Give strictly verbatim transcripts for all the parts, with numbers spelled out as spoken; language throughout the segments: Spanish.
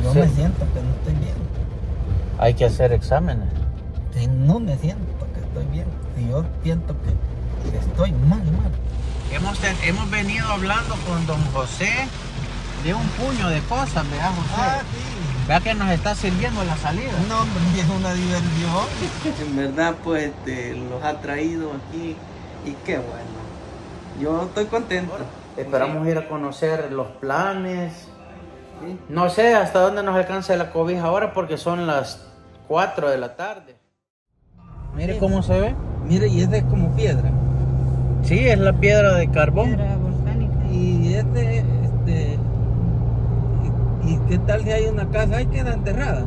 yo sí. me siento que no estoy bien. Hay que hacer exámenes. Si no me siento que estoy bien, si yo siento que, que estoy mal, mal. Hemos, hemos venido hablando con don José de un puño de cosas, vea José. Ah, sí. Vea que nos está sirviendo la salida. No, hombre, es una diversión. En verdad, pues, este, los ha traído aquí y qué bueno. Yo estoy contento. Esperamos sí. ir a conocer los planes. Sí. No sé hasta dónde nos alcanza la cobija ahora porque son las cuatro de la tarde. Mire Sí. cómo se ve. Mire, y este es como piedra. Sí, es la piedra de carbón. Piedra volcánica. Y este, este... ¿Y, y qué tal si hay una casa ahí queda enterrada?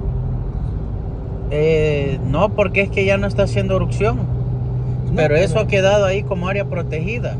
Eh, no, porque es que ya no está haciendo erupción. No, pero, pero eso ha quedado ahí como área protegida.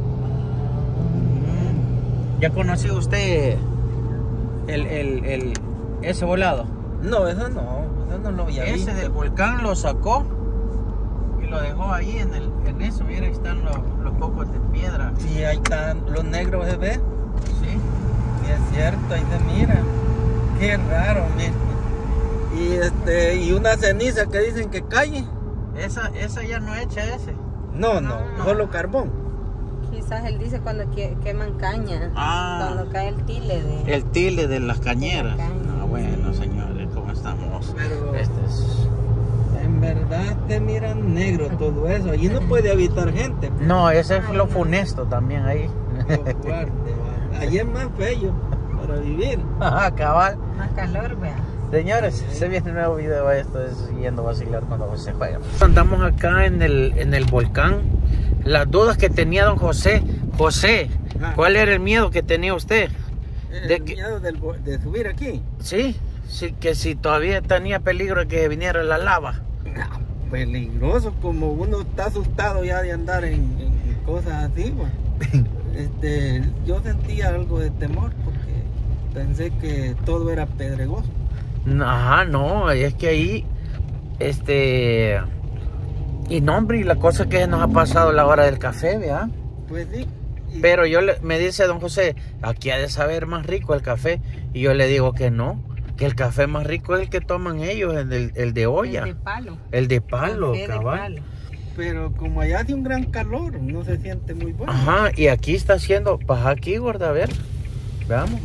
¿Ya conoció usted el, el, el, ese volado? No, eso no, eso no lo había Ese visto. del volcán lo sacó y lo dejó ahí en, el, en eso. Mira, ahí están los, los pocos de piedra. Sí, ahí están los negros, ¿se ve? Sí. Sí, es cierto, ahí se mira. Qué raro, mire. Y, este, y una ceniza que dicen que cae. Esa, esa ya no echa ese. No, no, No. solo carbón. Quizás él dice cuando que, queman caña. Ah. Cuando cae el tile de... El tile de las cañeras. De la caña. Ah, bueno, señores, ¿cómo estamos? Pero- Este es... En verdad te miran negro todo eso. Allí no puede habitar gente. No, ese es lo funesto también ahí. Lo fuerte, va. Allí es más bello para vivir. Ajá, cabal. Más calor, vea. Señores, se viene un nuevo video. Esto es Yendo a Vacilar cuando se juega. Andamos acá en el, en el volcán. Las dudas que tenía don José. José, Ah. ¿cuál era el miedo que tenía usted? El De que- miedo del vo- de subir aquí. Sí, sí, que si todavía tenía peligro de que viniera la lava. Ah, peligroso, como uno está asustado ya de andar en, en- en cosas así, pues. este, yo sentía algo de temor porque pensé que todo era pedregoso. Ajá, no, es que ahí, este, y no, hombre, y la cosa que nos ha pasado la hora del café, ¿verdad? Pues sí. y- Pero yo le, me dice don José, aquí ha de saber más rico el café, y yo le digo que no, que el café más rico es el que toman ellos, el, de- el de olla, El de palo. el de palo, Café de cabal. palo. Pero como allá hace un gran calor, no se siente muy bueno. Ajá, y aquí está haciendo, baja aquí, gorda, a ver, veamos,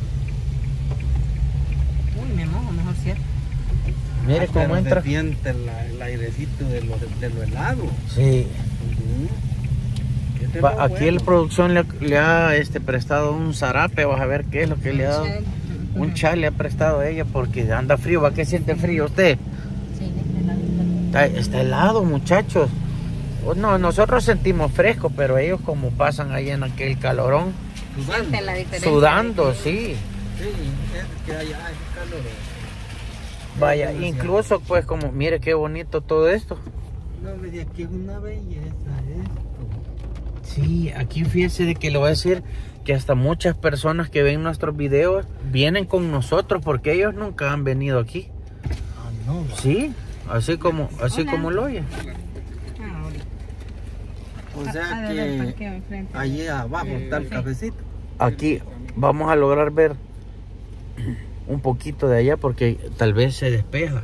Uy, me mojo, mejor cierto. mire Ah, cómo pero entra. se siente la- el airecito de lo, de lo helado. Sí. Ujú. Ese es Va, lo aquí el bueno. producción le, le ha este, prestado un zarape, vas a ver qué es lo que le ha dado. Un chal le ha prestado a ella porque anda frío. ¿Va que siente frío usted? Sí, de la Está, está helado, muchachos. Oh, no, nosotros sentimos fresco, pero ellos como pasan ahí en aquel calorón, Sudando. Siente la diferencia. sudando, de que- sí. Sí, es que allá es calor. Vaya, Es demasiado. incluso pues como, mire qué bonito todo esto. No, me dice, aquí es una belleza esto. Sí, aquí fíjese de que le voy a decir que hasta muchas personas que ven nuestros videos vienen con nosotros porque ellos nunca han venido aquí. Ah, no. Sí, así como, así Hola. como lo oyen. Ah, ahora. O sea Ah, del que parqueo enfrente. allí abajo está el Sí. cafecito. Aquí vamos a lograr ver un poquito de allá porque tal vez se despeja.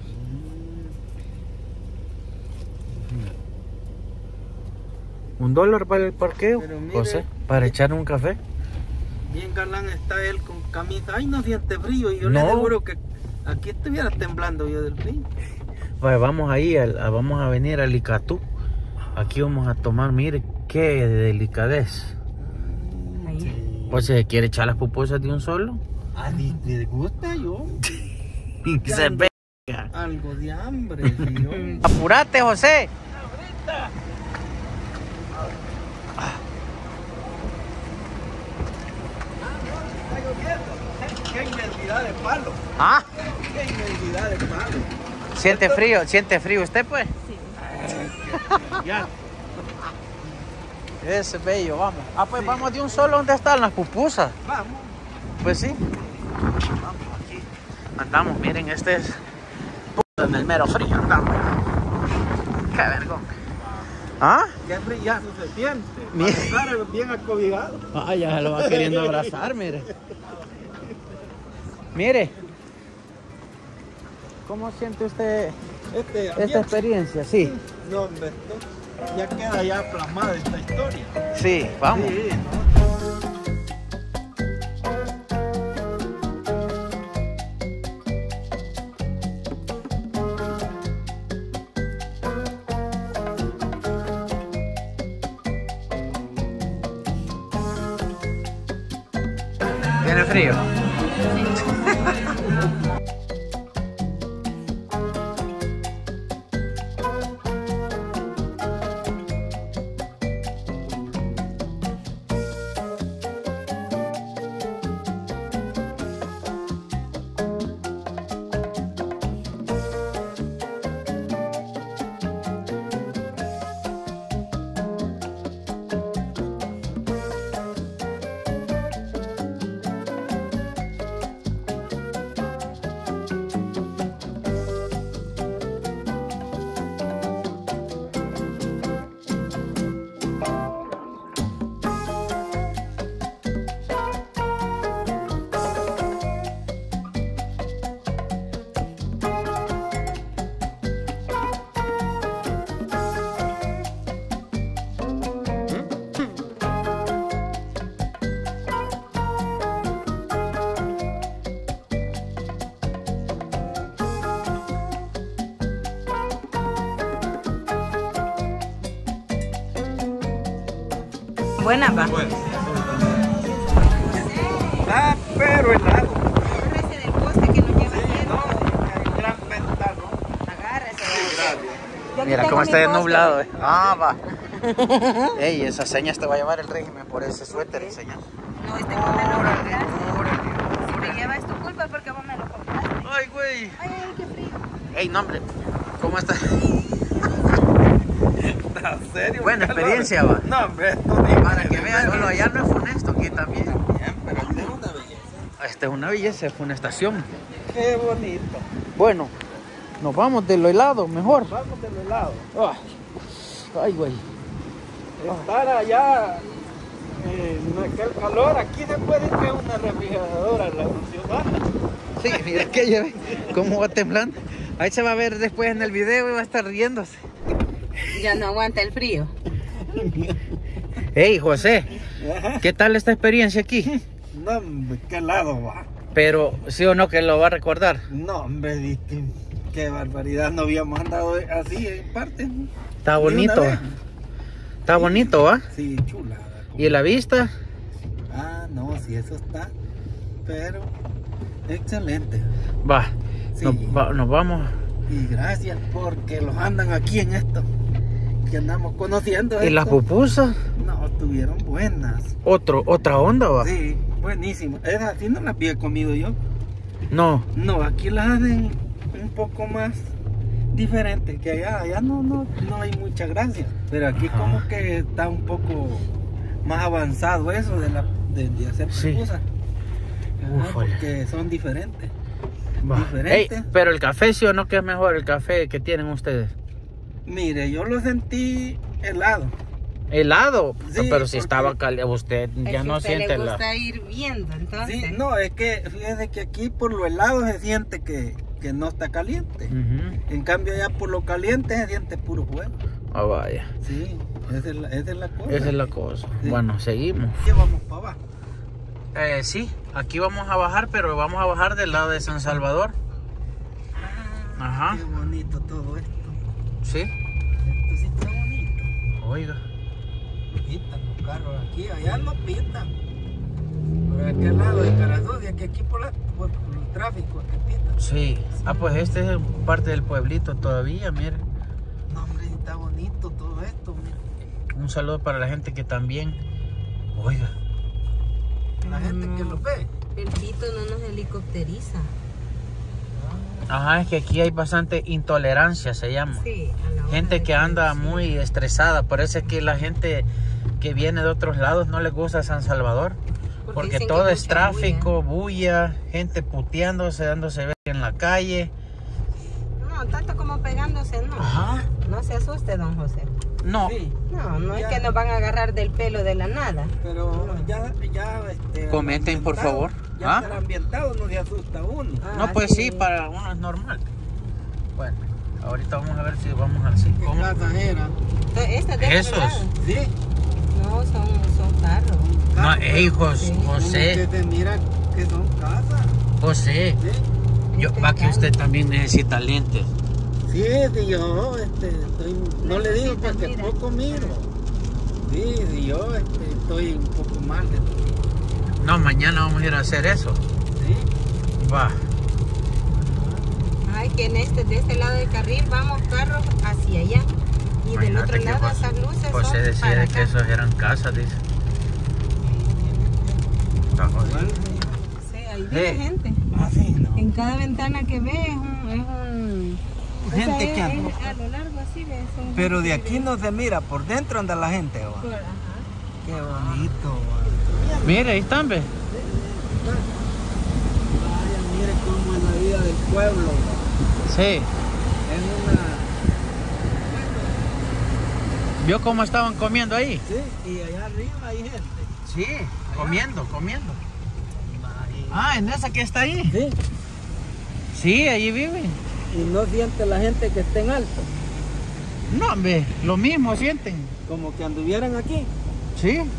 Un dólar para el parqueo, Pero mire, José, para echar un café. Bien galán está él con camisa. Ay, no siente frío. Y yo No. le aseguro que aquí estuviera temblando yo del frío. Vaya, vamos ahí, al- a- vamos a venir al Icatú. Aquí vamos a tomar, mire, qué delicadez. Ahí. Pues se quiere echar las pupusas de un solo. ¿A ti te gusta yo? Y se pega. Algo de hambre, tío. Apúrate, José. Qué inmensidad de palo. Ah, Qué inmensidad de palo. siente frío, siente frío usted pues. Ya. Ese es bello, vamos. Ah, pues vamos de un solo, ¿dónde están las pupusas? Vamos. Pues sí. Vamos aquí. Andamos, miren, este es en el mero frío, andamos. Qué vergón. ¿Ah? Qué frillazo se siente. Mire. Para estar bien acobijado. Ah, ya se lo va queriendo abrazar, mire. Mire, ¿Cómo siente usted Este, esta ambiente. experiencia? Sí, No, hombre, esto ya queda ya plasmada esta historia. sí, vamos. Sí, ¿no? ¿Tiene frío? Buena, va. Bueno, ah, pero helado. Agárrese del poste que no lleva Sí, hielo. no, hay gran ventana. Agárrese. Gracias. Yo aquí Mira tengo cómo mi está poste. nublado, eh. Ah, va. Ey, esa señas te va a llevar el régimen por ese suéter, señor. No, este vos me lo compraste. Si me lleva es tu culpa porque vos me lo compraste. Ay, güey. Ay, ay, qué frío. Ey, no, hombre. ¿Cómo está? ¿En serio? Buena Calor. experiencia, va. No, hombre, esto ni Para que vean, solo allá no es funesto, aquí también. Bien, pero esta es una belleza. Esta es una belleza, es una estación. Qué bonito. Bueno, nos vamos de lo helado, mejor. Vamos del helado. Ay, ay, güey. Estar allá en aquel calor, aquí se puede ir que una refrigeradora la ciudad. Sí, mira que ella ve cómo va temblando. Ahí se va a ver después en el video y va a estar riéndose. Ya no aguanta el frío. Hey, José, ¿qué tal esta experiencia aquí? No, hombre, qué helado va. Pero, ¿sí o no que lo va a recordar? No, hombre, diste, qué barbaridad, no habíamos andado así en parte. Está Ni una bonito. vez. Está bonito, ¿va? Sí, chulada. ¿Y la vista? Ah, no, sí, eso está, pero excelente. Va, Sí. nos, va- nos vamos. Y gracias porque los andan aquí en esto, que andamos conociendo. ¿Y las esto. pupusas? No, estuvieron buenas. Otro, otra onda, ¿va? Sí, buenísimo. Esas así no las había comido yo. No, No, aquí las hacen un poco más diferente que allá. Allá no, no, no hay mucha gracia. Pero aquí Ajá. como que está un poco más avanzado eso de, la, de, de hacer Sí. pupusas. Ajá, Ufale. porque son diferentes. va. Diferente. Ey, pero el café, ¿sí o no que es mejor el café que tienen ustedes? Mire, yo lo sentí helado. Helado, Sí, pero si porque- estaba caliente, usted Es ya que no a usted siente le la... gusta ir viendo, entonces. Sí, no, es que fíjese que aquí por lo helado se siente que, que no está caliente. Ujú. En cambio allá por lo caliente se siente puro fuego. Ah, vaya, Sí, esa es la, esa es la cosa. esa es la cosa. Sí. Bueno, seguimos. ¿Qué vamos para abajo? Eh, sí, aquí vamos a bajar, pero vamos a bajar del lado de San Salvador. Ajá. Qué bonito todo esto. Sí. Esto sí está bonito. Oiga. Pitan los carros aquí, allá no pitan. Por aquel lado de Carazodia, que aquí por, la, por, por el tráfico que pitan. Sí. Ah, pues este es parte del pueblito todavía, mire. No, hombre, está bonito todo esto, mira. Un saludo para la gente que también... Oiga. La gente que lo ve. El pito no nos helicópteriza. Ajá, es que aquí hay bastante intolerancia, se llama. Sí, a la hora Gente de que anda conducir. muy estresada. Por eso es que la gente que viene de otros lados no le gusta San Salvador. Porque dicen que todo es mucha tráfico, bulla, gente puteándose, dándose ver en la calle. No, tanto como pegándose, no. Ajá. No se asuste, don José. No, Sí, No, no Ya. es que nos van a agarrar del pelo de la nada. pero ya, ya, este... Comenten, por ambientado, favor. Ya ¿Ah? estar ambientado no se asusta uno. Ah, no, pues sí, para uno es normal. Bueno, ahorita vamos a ver si vamos al cine. ¿Qué casa era? Esta de Esos. este lado. Sí. No, son, son carros. No, Carro, eh, hijos, Sí. José, Usted mira que son casas. José, Sí. yo, va que usted también necesita lentes. Sí, sí, yo este, estoy, no le digo Necesita, porque mira. poco miro. Sí, sí, yo este, estoy un poco mal de No, mañana vamos a ir a hacer eso. Sí. Va. Ay, que en este, de este lado del carril vamos carros hacia allá. Y del Imagínate otro que lado José- esas luces José son decía para que acá. esos eran casas, dice. Está jodido. Igual, Sí, ahí vive Sí. gente. ah, sí, no. En cada ventana que ve es un... Es un o sea, Gente es- que anda. es a lo largo así ves. son Pero de gente que aquí vive no se mira, por dentro anda la gente. ¿Va? por- ajá. Qué bonito. ¿Va? Mire, ahí están, ve. Vaya, mire cómo es la vida del pueblo. ¿va? Sí. Es una... ¿Vio cómo estaban comiendo ahí? Sí, y allá arriba hay gente. Sí, comiendo, comiendo. Ahí. Ah, en esa que está ahí. Sí, Sí, allí viven. y no siente la gente que esté en alto. No, ve, lo mismo sienten. Como que anduvieran aquí. Sí. Sí.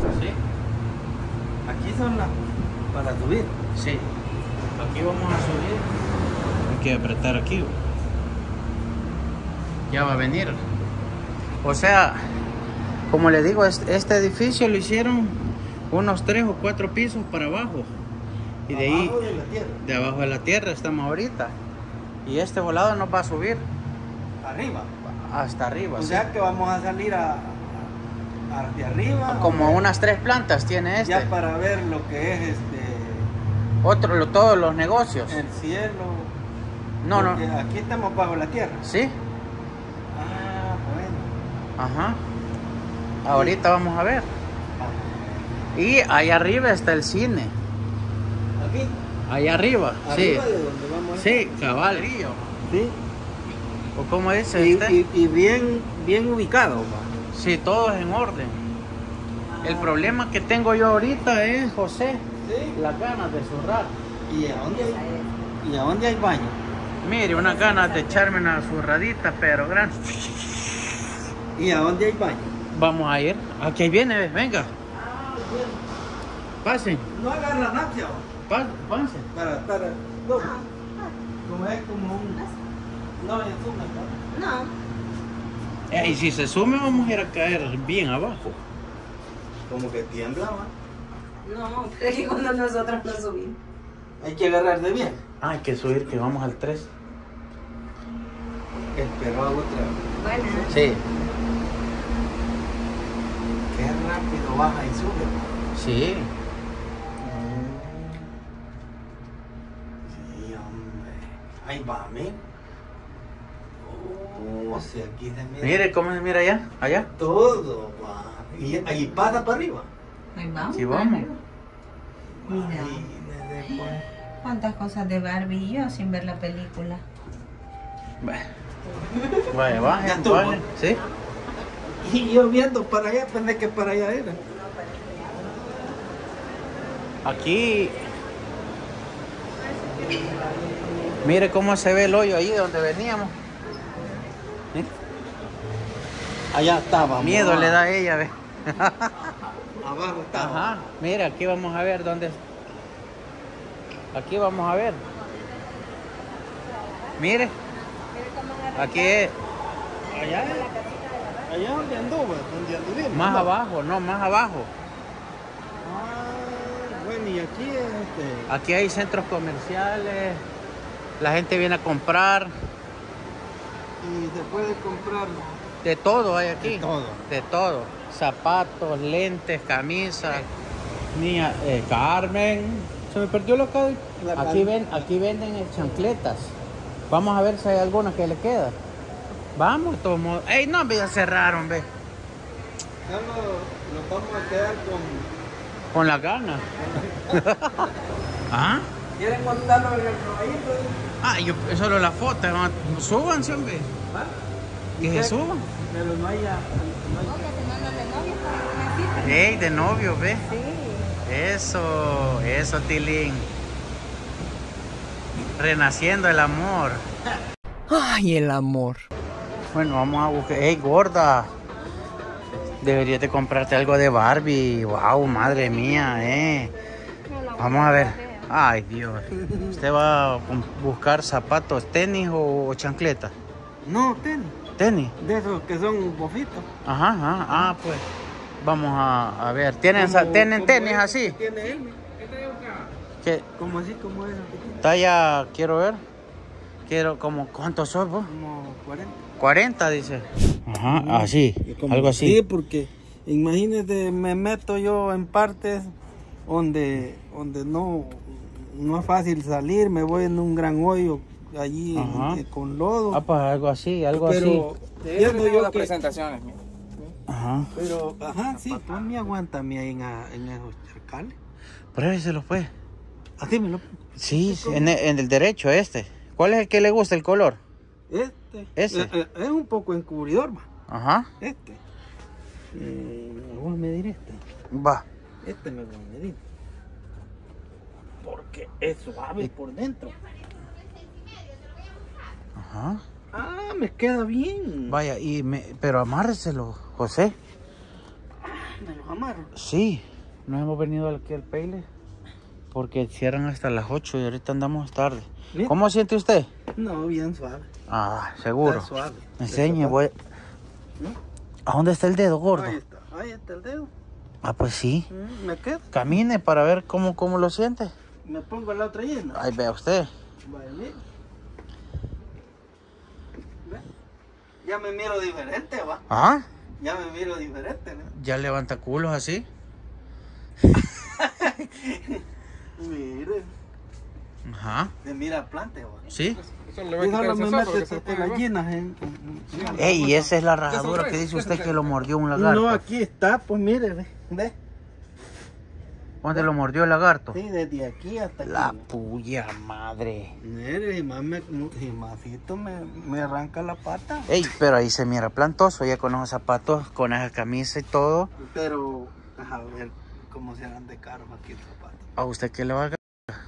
Aquí son las para subir. Sí. Aquí vamos a subir. Hay que apretar aquí. güey. Ya va a venir. O sea, como le digo, este, este edificio lo hicieron unos tres o cuatro pisos para abajo. Y de ahí, Abajo de la tierra. de abajo de la tierra estamos ahorita. Y este volado nos va a subir Arriba. hasta arriba. O sí. sea que vamos a salir a, a- hacia arriba. Como a ver, unas tres plantas tiene este. Ya para ver lo que es este Otro, lo- todos los negocios. el cielo. No, no. Porque aquí estamos bajo la tierra. Sí. Ah, bueno. Ajá. Ahorita vamos a ver. Y allá arriba está el cine. Aquí. Allá arriba. Arriba Sí. de donde vamos a Sí, cabal. Sí. ¿O cómo dice Y, usted? y- y bien, bien ubicado. ¿Va? Sí, todo es en orden. El problema que tengo yo ahorita es, José, Sí. las ganas de zurrar. ¿Y a dónde hay, y a dónde hay baño? Mire, unas ganas de echarme una zurradita, pero grande. ¿Y a dónde hay baño? Vamos a ir. Aquí viene, venga. Pasen, No agarra nada, pa- pasen. para estar. No, como es como un. No, es un. No, Eh, y si se sume, vamos a ir a caer bien abajo. Como que tiembla, ¿va? no, creo que cuando nosotros nos subimos. Hay que agarrarse bien. Ah, hay que subir, que vamos al tres. Espero a otra. Bueno, Sí, Qué rápido baja y sube. sí. Sí, hombre. Ahí va, mira. Oh, si aquí se mira. Mire cómo se mira allá, allá. Todo, va. Y ahí pasa para arriba. ahí vamos. Sí, vamos. Mira. Imagínese, pues. Cuántas cosas de Barbie y yo sin ver la película. Vaya, vaya, Ya bajen, estuvo. bajen. Sí. Y yo viendo para allá, pensé que para allá era. Aquí. Mire cómo se ve el hoyo ahí de donde veníamos. ¿Eh? Allá estaba. Miedo le da a ella, ve. Abajo estaba. Ajá. Mira, aquí vamos a ver dónde. Aquí vamos a ver. Mire, aquí es Allá, allá donde anduve, donde anduvimos. más ¿no? abajo, no, más abajo. Ah, bueno, y aquí es este. Aquí hay centros comerciales. La gente viene a comprar. Y se puede comprar De todo hay aquí. de todo. De todo. Zapatos, lentes, camisas. Niña, eh, Carmen. Se me perdió la calle. La Aquí, calle. ven, aquí venden eh, chancletas. Vamos a ver si hay alguna que le queda. Vamos, de todos modos. ¡Ey, no! Ya cerraron, ve. Ya no- nos vamos a quedar con. Con las ganas. ¿Ah? ¿Quieren montarlo en el caballito? Ah, yo solo la foto. ¿no? Súbanse, hombre. ¿Va? Que se suban. Pero no haya. No No, haya- que se mandan de novio para una cita. ¡Ey, de novio, ve! Sí. Eso, eso, Tilín. Renaciendo el amor. Ay, el amor. Bueno, vamos a buscar. ¡Ey, gorda! Deberías de comprarte algo de Barbie. Wow, madre mía, eh. Vamos a ver. Ay, Dios. ¿Usted va a buscar zapatos, tenis o chancletas? No, tenis. ¿Tenis? De esos que son bofitos. Ajá, ajá. Ah, pues. Vamos a, a ver. ¿Tienen, Como- ¿tienen como tenis ese así? que tiene él. ¿Qué? Como así, como eso que tiene. Talla, quiero ver. Quiero, como, ¿cuántos sos vos? Como cuarenta. cuarenta, dice. Ajá, así. Y como- Algo así. Sí, porque imagínate, me meto yo en partes donde, donde no, no es fácil salir, me voy en un gran hoyo allí Ajá. eh, con lodo. Ah, pues algo así, algo pero así. viendo yo las que, presentaciones, mira. Ajá. pero, ajá, sí, pues me aguanta mi ahí en, a- en esos charcales. Pruébeselo, pues. Así me lo Sí, sí, en el, en el derecho, este. ¿Cuál es el que le gusta el color? Este. Ese. eh, eh, es un poco encubridor, ma. Ajá. Este. Eh, me voy a medir este. Va. Este me voy a medir. Porque es suave por dentro. Ajá. Ah, me queda bien. Vaya, y me, pero amárreselo, José. Me los amarro. Sí, no hemos venido aquí al Peile porque cierran hasta las ocho y ahorita andamos tarde. Mira. ¿Cómo siente usted? No, bien suave. Ah, seguro. Está suave. Enseñe, voy. ¿No? ¿A dónde está el dedo, gordo? Ahí está. Ahí está el dedo. Ah, pues sí. Mm, me quedo. Camine para ver cómo, cómo lo siente. Me pongo la otra llena. Ahí vea usted. Vaya, mira. Ve. Ya me miro diferente, va. Ah, Ya me miro diferente, ¿no? ya levanta culos así. Mire. Ajá. Se mira plante, va. Sí. Eso Y le va a quitar solo ese me zorro que metes se en pone las rojo. llenas. En, en- en- Ey, esa es la ¿Qué rajadura son que dice tres? usted ¿Qué que son lo tres? mordió un lagarto. No, aquí está, pues mire, ve. ¿Ve? ¿Dónde lo mordió el lagarto? Sí, desde aquí hasta aquí. La ¿no? puya madre. Mire, y más me, y másito me, me arranca la pata. Ey, pero ahí se mira plantoso, ya con esos zapatos, con esa camisa y todo. Pero, a ver cómo serán de caros aquí los zapatos. ¿A usted qué le va a ganar?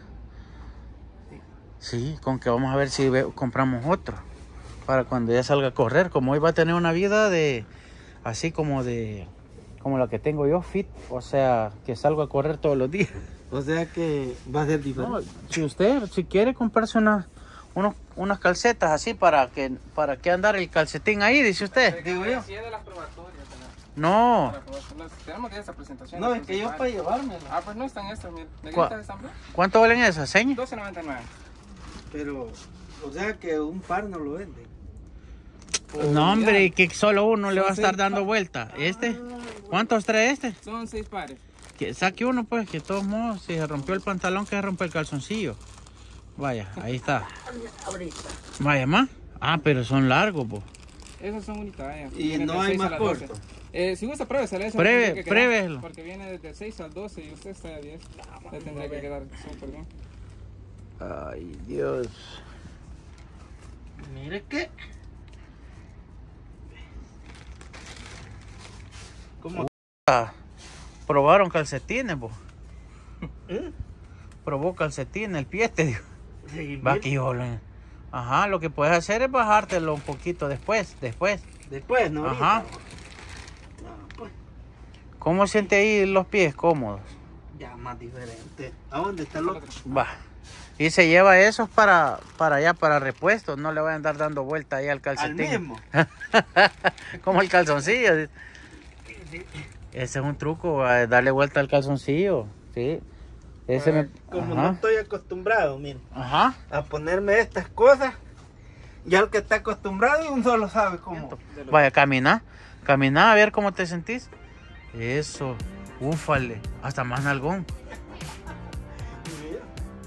Sí, con que vamos a ver si ve- compramos otro. Para cuando ya salga a correr, como hoy va a tener una vida de, así como de, como la que tengo yo, fit. O sea, que salgo a correr todos los días. O sea que va a ser No, diferente. si usted, si quiere comprarse unas, unos, unas calcetas así para que, para que andar el calcetín ahí, dice usted. Digo yo. Sí, es de las probatorias. tenemos. No, Para probatorias. Tenemos de esa presentación. No, es que yo para llevármelo. Ah, pues no están estas, mira. ¿Cuál? ¿Negritas están? ¿cuánto valen esas, señas? doce noventa y nueve. Pero, o sea que un par no lo venden. No, hombre, que solo uno le va a Son estar seis dando pa- vuelta. ¿Este? ¿Cuántos trae este? Son seis pares. Que saque uno, pues, que de todos modos, si se rompió el pantalón, que se rompe el calzoncillo. Vaya, ahí está. Vaya, más. Ah, pero son largos, pues. Esos son únicas. Eh. Y Vienen no del hay seis a más las doce. corto. Eh, si gusta, pruébeselo. Eso Pruebe- le tendría que quedar, pruébeselo. Porque viene desde seis al doce y usted está a diez. Le tendría que quedar súper bien. Ay, Dios. Mire que. ¿Cómo? Ah, probaron calcetines, pues. ¿Eh? Probó calcetines, el pie te digo. Sí, Va mire. aquí, hola. Ajá, lo que puedes hacer es bajártelo un poquito después, después. Después, ¿no? Ajá. Ahorita. No, pues, ¿Cómo siente ahí los pies cómodos? ya más diferente. ¿A dónde está el otro? Va. Y se lleva esos para, para allá, para repuestos. No le vayan a andar dando vuelta ahí al Al calcetín. mismo. Como el calzoncillo. Ese es un truco, eh, darle vuelta al calzoncillo. Sí. Ese me... Como no Ajá. estoy acostumbrado, mire, Ajá. a ponerme estas cosas, ya el que está acostumbrado un solo sabe cómo. Vaya, camina. Camina a ver cómo te sentís. Eso. Úfale. Hasta más nalgón. Mira.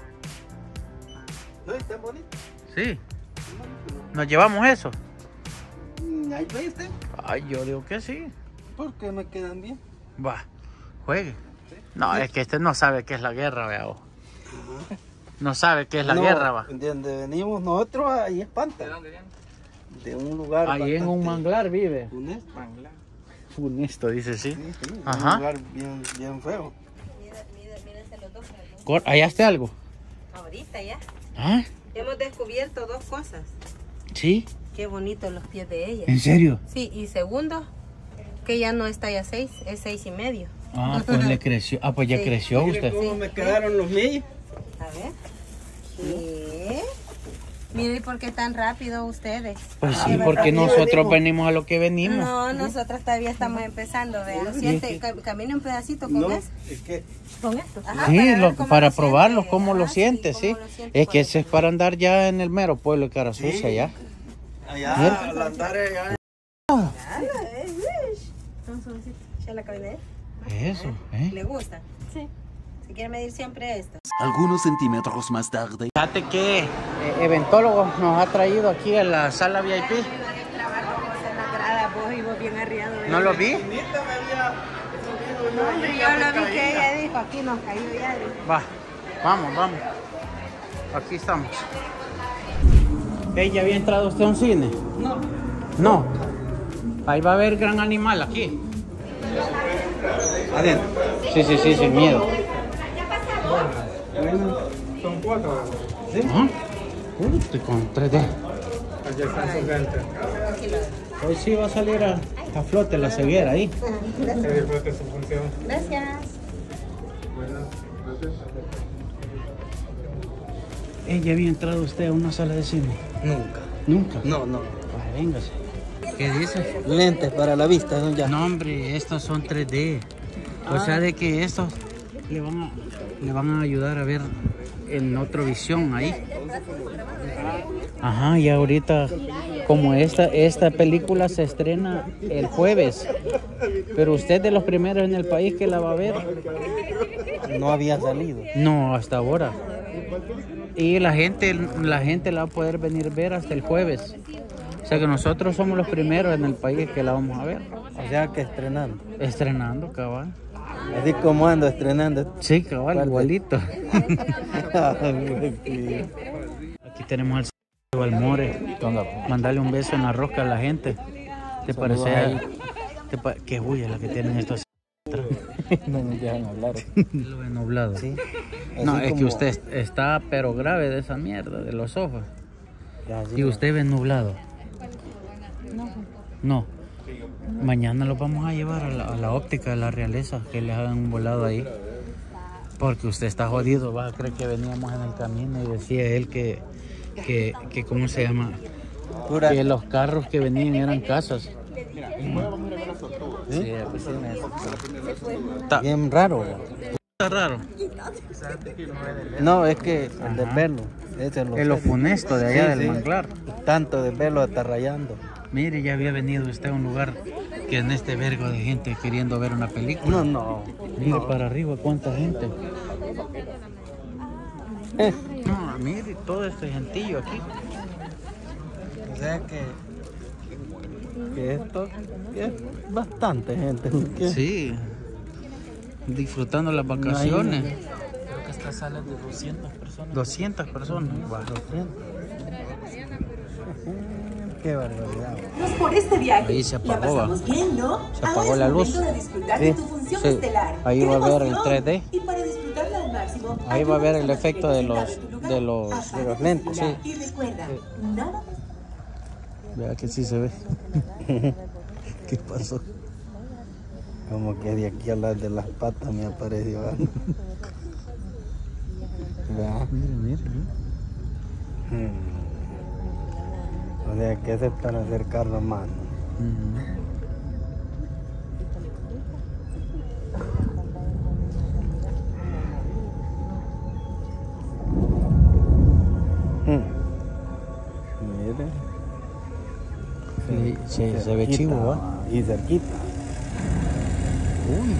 No, está bonito. Sí. Nos llevamos eso. Mm, Ahí viste, Ay, yo digo que sí. porque me quedan bien. Va. Juegue. No, es que este no sabe qué es la guerra, vea vos. No sabe qué es la No, guerra, va. De donde venimos nosotros, ahí ¿De espanta. dónde viene? De un lugar. Ahí en un bastante manglar vive. funesto. Manglar. Funesto, dice sí. Sí, sí, Ajá. un lugar bien, bien feo. Mira, mira, mírense los dos. ¿no? Cor- ¿Hallaste algo? Ahorita ya. ¿Ah? Hemos descubierto dos cosas. ¿Sí? Qué bonitos los pies de ella. ¿En serio? Sí, y segundo, que ya no es talla seis, es seis y medio. Ah, pues le creció. Ah, pues ya Sí. creció Mire usted. cómo me quedaron los míos. A ver. Sí. Mire, ¿por qué tan rápido ustedes? Pues Ah, sí, ¿verdad? porque Aquí nosotros venimos. venimos a lo que venimos. No, nosotras todavía estamos empezando, vean. Siente, ca- camine un pedacito con No, eso. es que Con esto. Ajá, Sí, para, lo- ver cómo para lo siente. probarlo, cómo lo Ajá, siente, sí. cómo lo siente Es por que aquí. ese es para andar ya en el mero pueblo de Cara Sucia, Sí. ya. allá, Mira. al andar allá. Ah, eh, wish. Vamos a ver si ya la cabina, ¿eh? Eso, ¿eh? ¿Le gusta? Sí. ¿Se quiere medir siempre esto? Algunos centímetros más tarde. Fíjate que eh, Eventólogo nos ha traído aquí a la sala V I P. Vos y vos bien arriado. ¿verdad? ¿No lo vi? Bonita me había- No, hombre, yo lo vi que ella dijo, aquí nos cayó ya. dijo. Va, vamos, vamos. Aquí estamos. Ey, ¿ya había entrado usted a un cine? No, No. Ahí va a haber gran animal aquí. adentro. Sí, sí, sí, sin miedo. Son cuatro. ¿Ah? Uy, estoy con tres D. Aquí están sus lentes. Hoy sí va a salir a, a flote la ceguera ahí. Que disfrute su función. Gracias. Ey, ¿ya había entrado usted a una sala de cine? Nunca. Nunca. No, no. Ah, véngase. ¿Qué dice? Lentes para la vista, ¿no? Ya. No, hombre, estos son tres D. O sea, de que estos le van a, le van a ayudar a ver en otra visión ahí. Ajá, y ahorita, como esta, esta película se estrena el jueves, pero usted es de los primeros en el país que la va a ver. No había salido. No, hasta ahora. Y la gente, la gente la va a poder venir a ver hasta el jueves. O sea que nosotros somos los primeros en el país que la vamos a ver. O sea que estrenando. Estrenando, cabal. Así como ando estrenando. Sí, cabal, ¿Cuál? igualito. Aquí tenemos al al More. Mandarle un beso en la rosca a la gente. ¿Te Saludos parece? ahí. ¿Te pa- qué bulla la que tienen estos? No nos dejan hablar. Lo ven nublado. Sí. No, Así es que como- usted est- está pero grave de esa mierda, de los ojos. Así, Y usted ve nublado. No. Mañana lo vamos a llevar a la, a la óptica de la realeza, que les hagan un volado ahí. Porque usted está jodido, va a creer que veníamos en el camino y decía él que, que, que ¿cómo se llama? Pura- Que los carros que venían eran casas. ¿Sí? pues sí, Está, Bien raro. está raro. No, es que el desvelo. Ese lo Es lo sé. funesto de allá Sí, del sí. manglar. Tanto desvelo hasta rayando. Mire, ya había venido usted a un lugar que en este vergo de gente queriendo ver una película. No, no. Mire para arriba cuánta gente. Eh, No, mire todo este gentillo aquí. o sea que, que esto es bastante gente. ¿Qué? Sí. Disfrutando las vacaciones. Creo que esta sala es de doscientas personas. doscientas personas. Wow. Qué barbaridad. Por este viaje. Ahí se apagó, La pasamos bien, ¿no? Se Ahora apagó es la luz. momento de disfrutar Sí, de tu función sí. estelar. Ahí ¡Qué va a ver el emoción! tres D. Y para disfrutarla al máximo, Ahí va a ver el ayúdanos efecto que de tengas los- tu lugar. de los- Apaga de los tu lentes. celular Y recuerda, nada Vea que sí se ve. ¿Qué pasó? Como que de aquí a las de las patas me apareció algo. Vea. Mire, mire. Hmm. O sea que ese es para acercarlo más. ¿no? Hmm. Mire. Sí, sí, se ve Cerquita, chivo, ¿va? Y cerquita. Uy.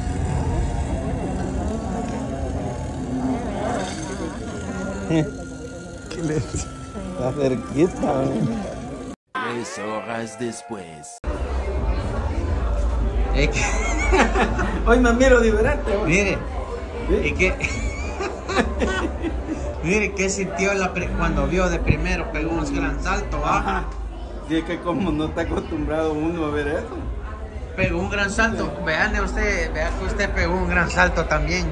¿Qué le Está cerquita. ¿no? Tres horas después. Es que, Hoy me miro diferente. ¿no? mire, es que. Mire, ¿qué sintió la pri- cuando vio de primero? Pegó un gran salto, ¿va? Ajá. Sí, es que como no está acostumbrado uno a ver eso. Pegó un gran salto. Vean usted, vea que usted pegó un gran salto también.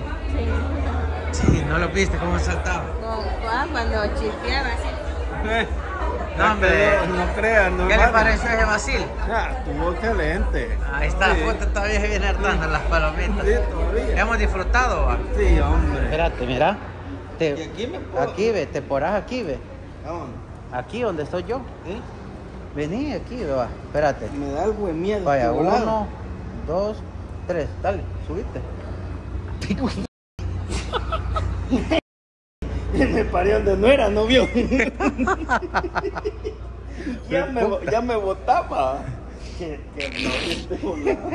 Sí, ¿no lo viste cómo saltaba? Con- ah, cuando chispeaba así. Eh, No, hombre. No, no crean, no ¿Qué le vale. pareció ese Basil? Ah, estuvo excelente. Ahí está, Sí. puta, todavía se viene hartando las palomitas. Sí, todavía. Hemos disfrutado, va. Sí, hombre. Espérate, mira. ¿Y Te, aquí me puedo? aquí ve, te porás aquí, ve. ¿A dónde? Aquí donde estoy yo. ¿Sí? Vení aquí, ve, va. Espérate. Me da algo de miedo. Vaya, este volado. uno, dos, tres. Dale, subiste. Me paré donde no era, ¿no vio? ya, me, ya me botaba. Que, que no, este volado.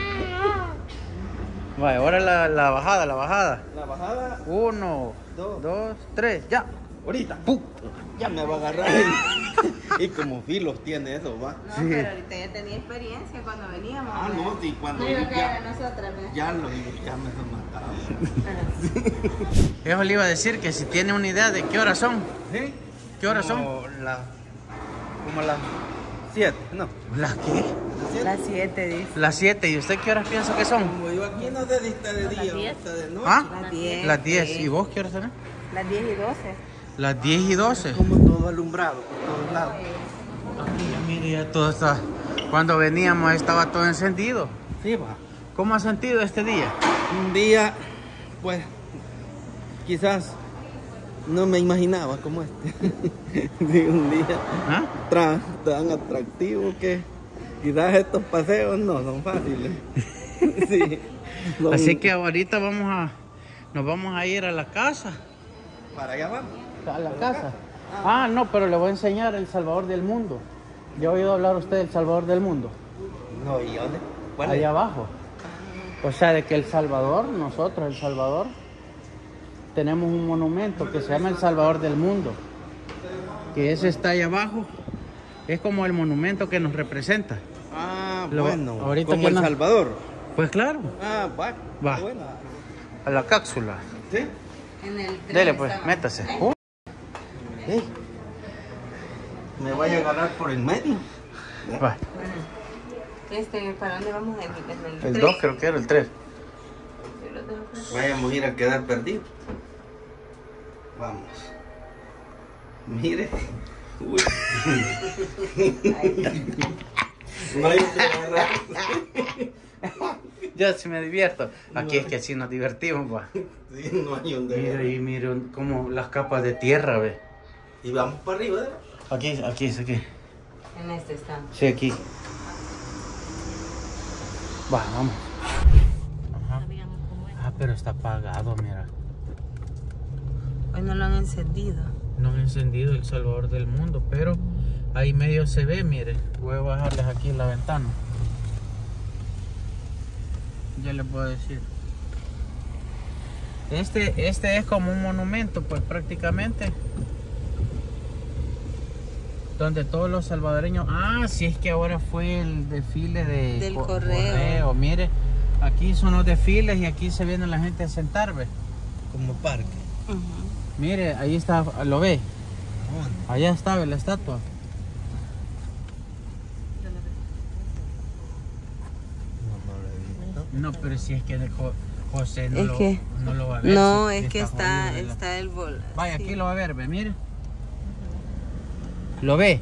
Vaya, ahora la, la bajada, la bajada. La bajada, Uno, Dos. dos, tres, ya. ahorita. ¡Pum! Ya me va a agarrar. Y como filos tiene eso, va. No, Sí. pero ahorita ya tenía experiencia cuando veníamos. Ah, ¿verdad? no, sí, cuando No iba a caer a ya, nosotras, ¿verdad? ya lo ya me mataba. Eso le iba a decir que si tiene una idea de qué horas son. ¿Sí? ¿Qué horas son? Como la, como las siete, no. ¿Las qué? Las siete, dice. Las siete. ¿Y usted qué horas piensa que son? Como yo aquí no sé si está de día o está de noche. ¿Ah? Las diez. Las diez. sí. ¿Y vos qué horas tenés? Las diez y doce. Las diez y doce. Como todo alumbrado por todos lados. Aquí ya mire, ya todo está. Cuando veníamos estaba todo encendido. Sí, va. ¿Cómo ha sentido este día? Un día, pues, quizás no me imaginaba como este. Sí, un día ¿Ah? tra- tan atractivo que quizás estos paseos no son fáciles. Sí, son- Así que ahorita vamos a, nos vamos a ir a la casa. para allá vamos. ¿A la casa? Ah, no, pero le voy a enseñar El Salvador del Mundo. ¿Ya ha oído hablar usted del Salvador del Mundo? No, ¿y dónde? ¿Cuál es? Allá abajo. O sea, de que El Salvador, nosotros, El Salvador, tenemos un monumento que se llama El Salvador del Mundo. Que ese está allá abajo. Es como el monumento que nos representa. Ah, Lo- bueno. ahorita como que El no- Salvador. Pues claro, Ah, va. Va. Bueno. a la cápsula. ¿Sí? En el tren Dele pues, estaba. métase. Uh, Sí. Me vaya a agarrar por el medio. va. Este, ¿para dónde vamos? En, en el El tres. dos creo que era el tres. Yo lo tengo que hacer. Vayamos a ir a quedar perdidos. Vamos. Mire. Uy. No hay que agarrar. Ya se me divierto. Aquí es que así nos divertimos, va. Sí, no hay donde Mira agarrar. ahí, mira como las capas de tierra, ve. Y vamos para arriba, ¿verdad? Aquí, aquí, es aquí. En este estamos. Sí, aquí. Va, vamos. Ajá. Ah, pero está apagado, mira. Hoy no lo han encendido. No han encendido El Salvador del Mundo, pero ahí medio se ve, mire. Voy a bajarles aquí la ventana. Ya les puedo decir. Este, este es como un monumento, pues prácticamente. Donde todos los salvadoreños... Ah, sí, es que ahora fue el desfile de Del co- correo. Mire, aquí son los desfiles y aquí se viene la gente a sentar, ve. Como parque. Mire, ahí está, ¿lo ve? Allá está, ve la estatua. No, pero si es que de Jo- José no, Es lo, que- no lo va a ver. No, si- es si que está, jodido de la- está el vol. Vaya, sí. aquí lo va a ver, ve, mire. ¿Lo ve?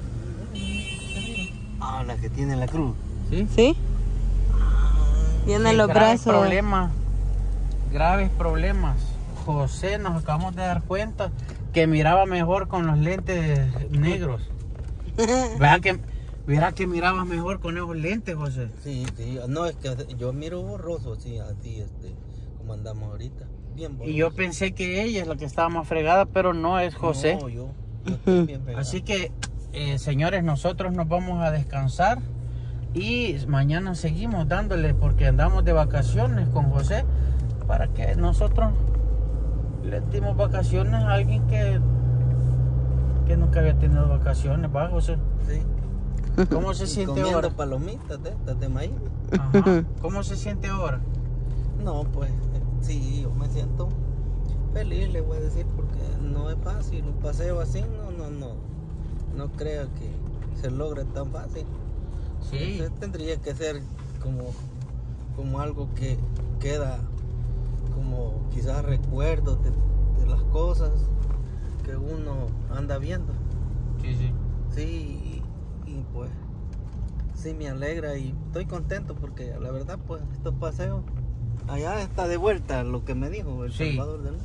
Ah, la que tiene la cruz. ¿Sí? ¿Sí? Tiene Sí, los graves brazos. problemas, graves problemas. José, nos acabamos de dar cuenta que miraba mejor con los lentes negros. Vea que, verá que mirabas mejor con esos lentes, José. Sí, sí. No, es que yo miro borroso, sí, así, este, como andamos ahorita. Bien borroso. Y yo pensé que ella es la que estaba más fregada, pero no es José. No, yo. yo estoy bien pegado. Así que, eh, señores, nosotros nos vamos a descansar y mañana seguimos dándole porque andamos de vacaciones con José para que nosotros le dimos vacaciones a alguien que, que nunca había tenido vacaciones, ¿va, José? Sí. ¿Cómo se Y siente comiendo ahora? palomitas de estas de maíz. Ajá. ¿Cómo se siente ahora? No, pues sí, yo me siento feliz, le voy a decir, porque no es fácil. Un paseo así, no, no, no. No creo que se logre tan fácil. Sí. Entonces, tendría que ser como, como algo que queda, como quizás recuerdos de, de las cosas que uno anda viendo. Sí, sí. Sí, y, y pues sí me alegra y estoy contento porque la verdad pues estos paseos allá está de vuelta lo que me dijo El Sí. Salvador del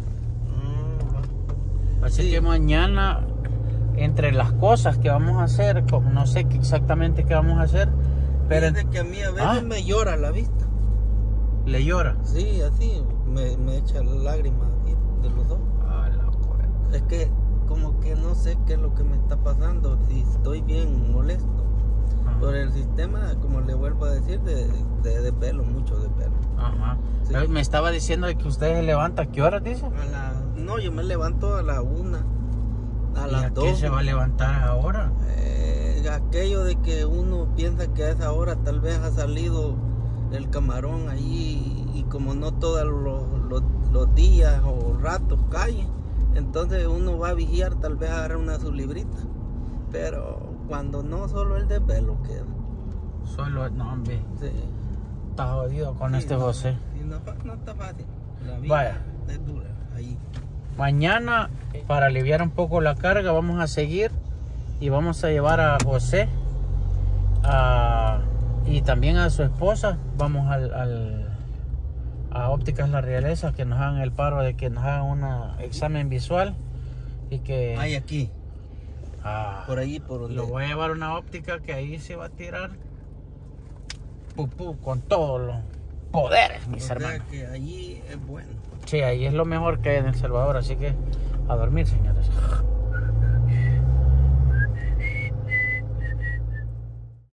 mm, Así Sí. que mañana, entre las cosas que vamos a hacer, como no sé qué exactamente qué vamos a hacer, pero Fíjate que a mí a veces Ah. me llora la vista. le llora. Sí, así me, me echa lágrimas así de los ojos. A la fuera. Es que como que no sé qué es lo que me está pasando, si estoy bien molesto. Ajá. Por el sistema, como le vuelvo a decir, de, de, de pelo, mucho de pelo. Ajá. Sí. Pero me estaba diciendo de que usted se levanta, ¿a qué hora dice? A la, no, yo me levanto a la una, a ¿Y las a dos. qué se va a levantar ahora? Eh, aquello de que uno piensa que a esa hora tal vez ha salido el camarón ahí y como no todos los, los, los días o ratos cae, entonces uno va a vigiar, tal vez agarrar una su librita, pero cuando no, solo el desvelo queda. Solo, no hombre, Sí. está jodido con Sí, este no, José. sí, no, no está fácil. La vida Vaya. es dura ahí. Mañana, para aliviar un poco la carga, vamos a seguir y vamos a llevar a José a, y también a su esposa. Vamos al, al- a Ópticas La Realeza, que nos hagan el paro de que nos hagan un examen visual y que Hay aquí, ah, por ahí, por donde. lo voy a llevar a una óptica que ahí se va a tirar pupú con todos los poderes, O mis sea hermanos. que allí es bueno. Sí, ahí es lo mejor que hay en El Salvador, así que a dormir, señores.